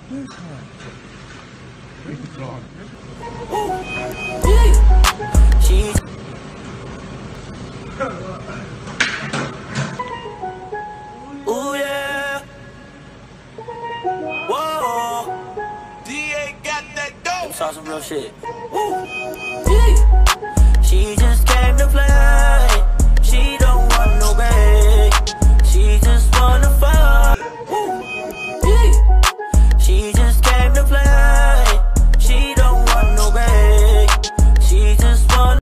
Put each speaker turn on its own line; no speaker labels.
She ooh yeah. Whoa. DA got that dope. Saw some real shit. Ooh. She just came to play.